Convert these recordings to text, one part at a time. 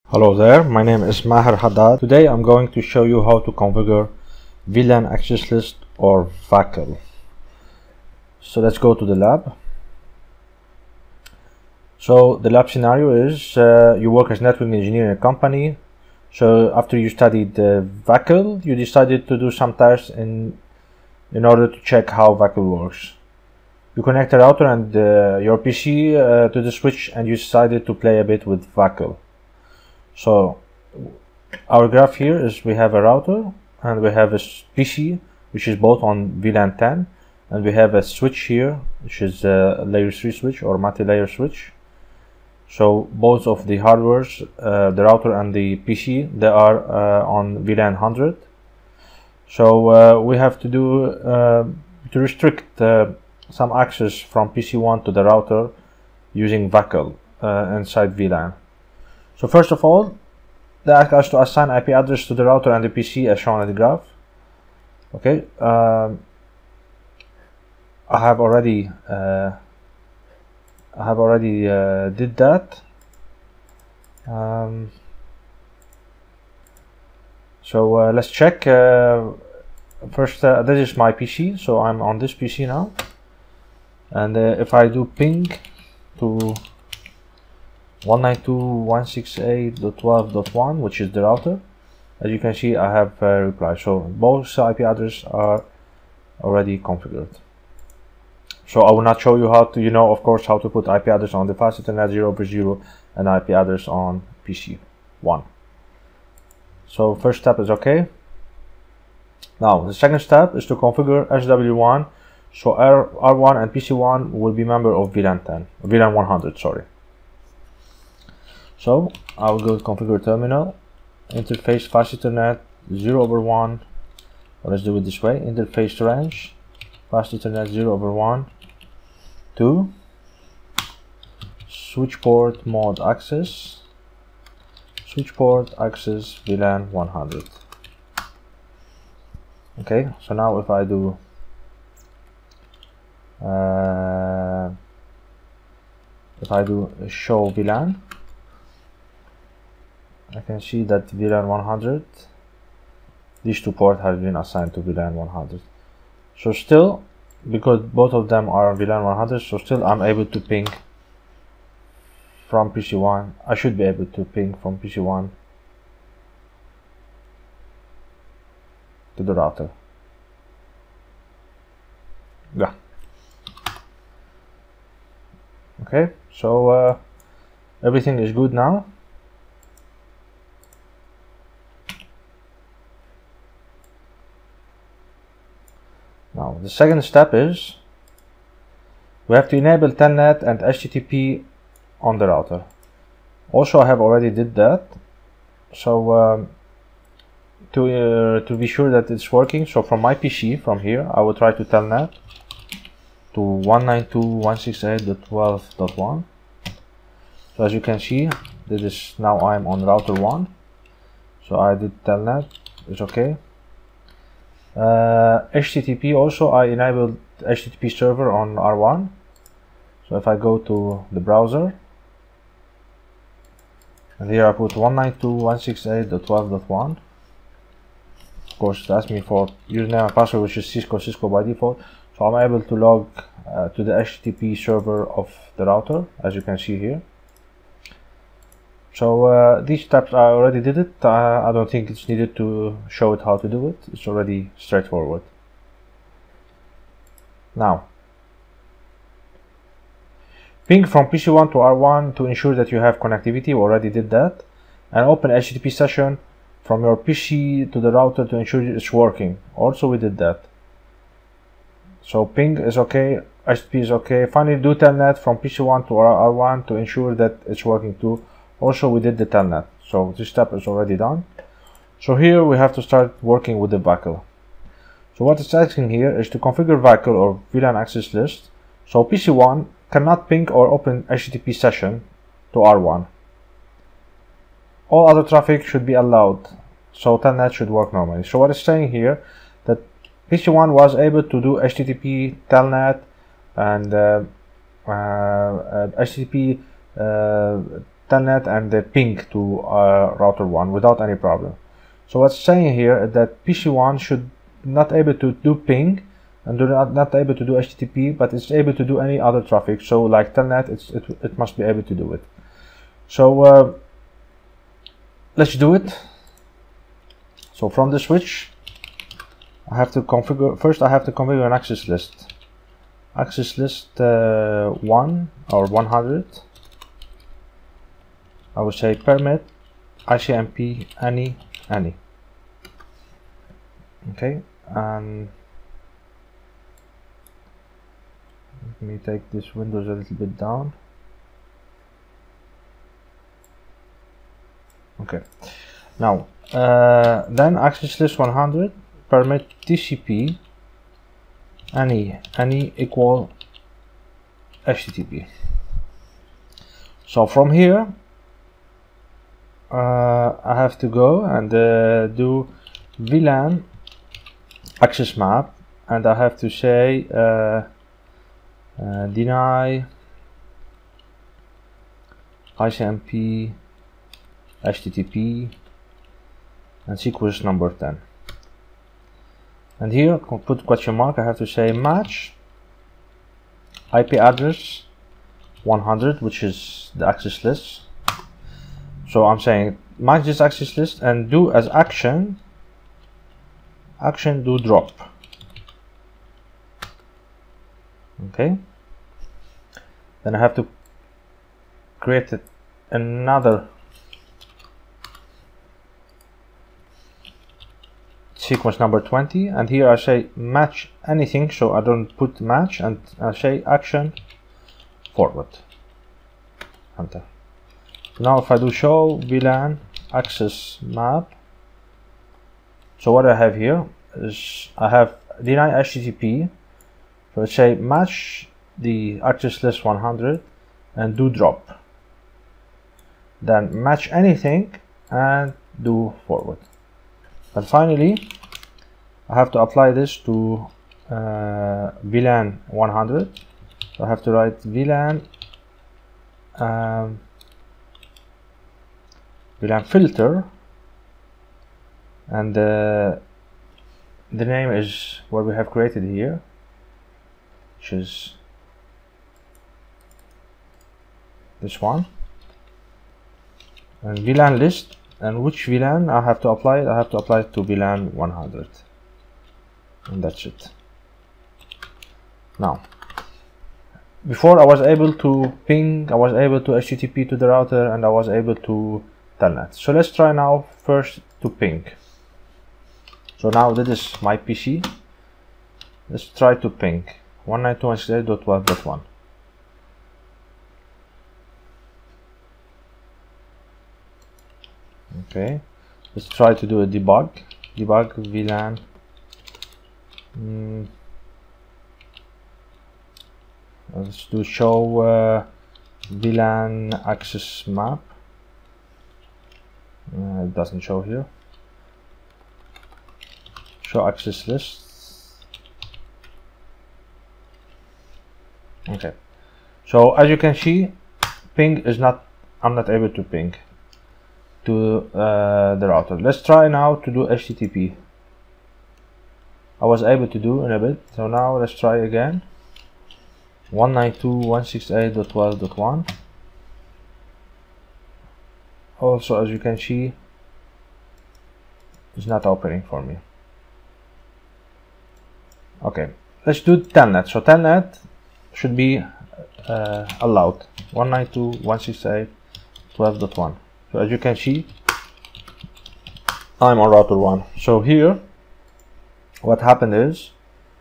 Hello there, my name is Maher Haddad. Today I'm going to show you how to configure VLAN access list or VACL. So let's go to the lab. So the lab scenario is you work as network engineer in a company. So after you studied VACL, you decided to do some tests in order to check how VACL works. You connect a router and your PC to the switch, and you decided to play a bit with VACL. So our graph here is we have a router and we have a PC which is both on VLAN 10, and we have a switch here which is a layer 3 switch or multi-layer switch. So both of the hardwares, the router and the PC, they are on VLAN 100. So we have to do to restrict some access from PC1 to the router using VACL inside VLAN. So first of all, they ask us to assign IP address to the router and the PC as shown in the graph. Okay, I have already did that. So let's check. First, this is my PC, so I'm on this PC now, and if I do ping to 192.168.12.1, which is the router, as you can see I have a reply. So both IP addresses are already configured. So I will not show you how to, of course, how to put IP address on the fast Ethernet 0/0 and IP address on PC1. So first step is okay. Now the second step is to configure SW1. So R1 and PC1 will be member of VLAN 100, sorry. So I will go to configure terminal, interface fast Ethernet 0/1, or let's do it this way, interface range fast Ethernet 0/1 to switch port mode access, switch port access VLAN 100. Okay, so now if I do show VLAN, I can see that VLAN 100, these two ports have been assigned to VLAN 100. So still, because both of them are VLAN 100, so still I'm able to ping from PC1. I should be able to ping from PC1 to the router. Yeah. Okay, so everything is good now. Now the second step is we have to enable Telnet and HTTP on the router. Also I have already did that. So to be sure that it's working, so from my PC, from here, I will try to Telnet to 192.168.12.1. So as you can see, this is now I'm on router 1. So I did Telnet, it's okay. HTTP also, I enabled HTTP server on R1. So if I go to the browser, and here I put 192.168.12.1. Of course it asks me for username and password, which is Cisco by default. So I'm able to log to the HTTP server of the router, as you can see here. So these steps I already did it. I don't think it's needed to show it how to do it. It's already straightforward. Now, ping from PC1 to R1 to ensure that you have connectivity. We already did that. And open HTTP session from your PC to the router to ensure it's working. Also we did that. So ping is okay, HTTP is okay. Finally do Telnet from PC1 to R1 to ensure that it's working too. Also we did the Telnet, so this step is already done. So here we have to start working with the VACL. So what it's asking here is to configure VACL or VLAN access list. So PC1 cannot ping or open HTTP session to R1. All other traffic should be allowed, so Telnet should work normally. So what it's saying here, that PC1 was able to do HTTP, Telnet, and HTTP telnet and the ping to router 1 without any problem. So what's saying here is that PC1 should not able to do ping and not able to do HTTP, but it's able to do any other traffic. So like telnet, it must be able to do it. So let's do it. So from the switch, I have to configure, first I have to configure an access list. Access list 1 or 100. I would say permit ICMP any. Okay, and let me take this Windows a little bit down. Okay, now then access list 100 permit TCP any equal HTTP. So from here I have to go and do VLAN access map, and I have to say deny ICMP HTTP and sequence number 10. And here put question mark. I have to say match IP address 100, which is the access list. So I'm saying match this access list and do as action do drop. Okay, then I have to create another sequence number 20, and here I say match anything, so I don't put match, and I say action forward. Enter. Now if I do show VLAN access map, so what I have here is I have deny HTTP, so I say match the access list 100 and do drop, then match anything and do forward. And finally I have to apply this to VLAN 100, so I have to write VLAN VLAN filter, and the name is what we have created here, which is this one, and VLAN list, and which VLAN I have to apply it. I have to apply it to VLAN 100, and that's it. Now, before I was able to ping, I was able to HTTP to the router, and I was able to telnet. So let's try now first to ping. So now this is my PC. Let's try to ping 192.168.12.1. Okay, let's try to do a debug VLAN. Let's do show VLAN access map. It doesn't show here. Show access lists. Okay, so as you can see, ping is not, I'm not able to ping to the router. Let's try now to do HTTP. I was able to do in a bit, so now let's try again. 192.168.12.1. Also, as you can see, it's not opening for me. Okay, let's do telnet. So telnet should be allowed 192.168.12.1. So as you can see, I'm on router 1. So here what happened is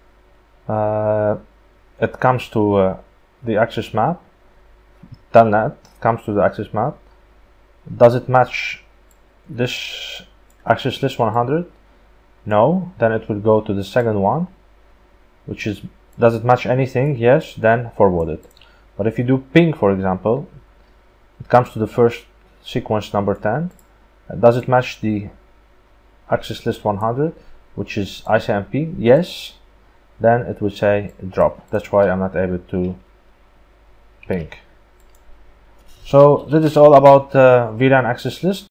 it comes to the access map. Telnet comes to the access map. Does it match this access list 100? No. Then it will go to the second one, which is, does it match anything? Yes. Then forward it. But if you do ping, for example, it comes to the first sequence number 10. Does it match the access list 100, which is ICMP? Yes. Then it would say drop. That's why I'm not able to ping. So that is all about VLAN access list.